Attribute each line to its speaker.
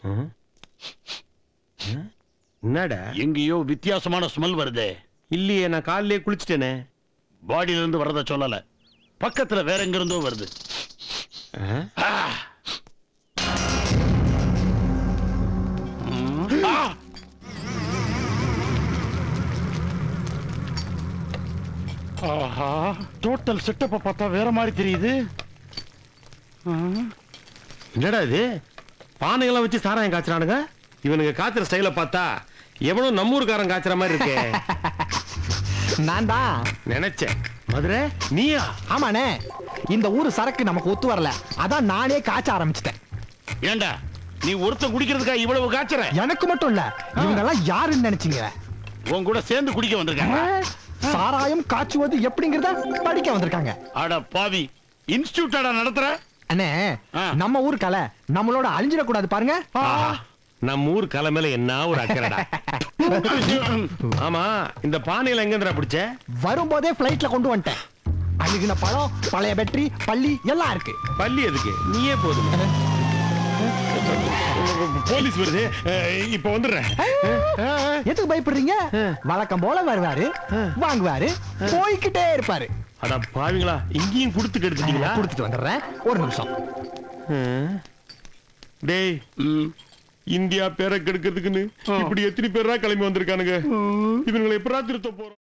Speaker 1: என்னடா
Speaker 2: எங்கேயோ வித்தியாசமான ஸ்மெல் வருதே.
Speaker 1: இல்லையே, நான் காலையிலே குளிச்சிட்டேனே.
Speaker 2: பாடியில இருந்து வரத சொல்லல, பக்கத்துல வேற எங்க இருந்தோ வருது. ஆஹா, டோட்டல் செட்டப்ப பார்த்தா வேற மாதிரி தெரியுது.
Speaker 1: என்னடா இது, பானைகள்லாம் வச்சு சாராயம் காய்ச்சறானுங்க. இவனுங்க காய்ச்சற ஸ்டைல பார்த்தா எவனோ நம்மூர்காரன் காய்ச்சற மாதிரி இருக்கே.
Speaker 3: நான் தான்
Speaker 1: நினைச்சேன். மதுரை நீயா?
Speaker 3: ஆமாண்ணே, இந்த ஊரு சரக்கு நமக்கு ஒத்து வரல, அதான் நானே காய்ச்ச ஆரம்பிச்சிட்டேன்.
Speaker 2: ஏண்டா நீ ஒருத்தன் குடிக்கிறதுக்கா இவ்வளவு காய்ச்சற?
Speaker 3: எனக்கு மட்டும் இல்ல, இவங்க எல்லாம் யாருன்னு நினைச்சீங்க?
Speaker 2: உன் கூட சேர்ந்து குடிக்க வந்திருக்காங்க.
Speaker 3: சாராயம் காய்ச்சுவது எப்படிங்கறத படிக்க வந்திருக்காங்க.
Speaker 2: அட பாவி, இன்ஸ்டிடியூட்டாடா நடத்துற?
Speaker 3: அண்ணே, நம்ம ஊர் கலை நம்மளோட அழிஞ்சிட கூடாது பாருங்க.
Speaker 1: நம்ம ஊர் கலை மேல என்ன ஒரு அக்கறடா. ஆமா, இந்த பானையில எங்க இருந்துடா பிடிச்ச?
Speaker 3: வரும்போதே பிளைட்ல கொண்டு வந்துட்டேன். அழுகின பழம், பழைய பேட்டரி, பள்ளி எல்லாம் இருக்கு.
Speaker 1: பள்ளி எதுக்கு? நீயே போதும். போலீஸ் வருது, இப்ப வந்துடுறேன்.
Speaker 3: எதுக்கு பயப்படுறீங்க? வழக்கம் போல வருவாரு, வாங்குவாரு, போய்கிட்டே இருப்பாரு.
Speaker 1: அட பாவிங்களா, இங்கேயும் கொடுத்து கெடுத்துட்டீங்களா?
Speaker 3: கொடுத்துட்டு வந்துடுறேன், ஒரு நிமிஷம்.
Speaker 1: டேய், இந்தியா பேரை கெடுக்கிறதுக்குன்னு இப்படி எத்தனை பேரா கிளம்பி வந்திருக்கானுங்க. இவங்களை எப்படா திருத்த போறோம்?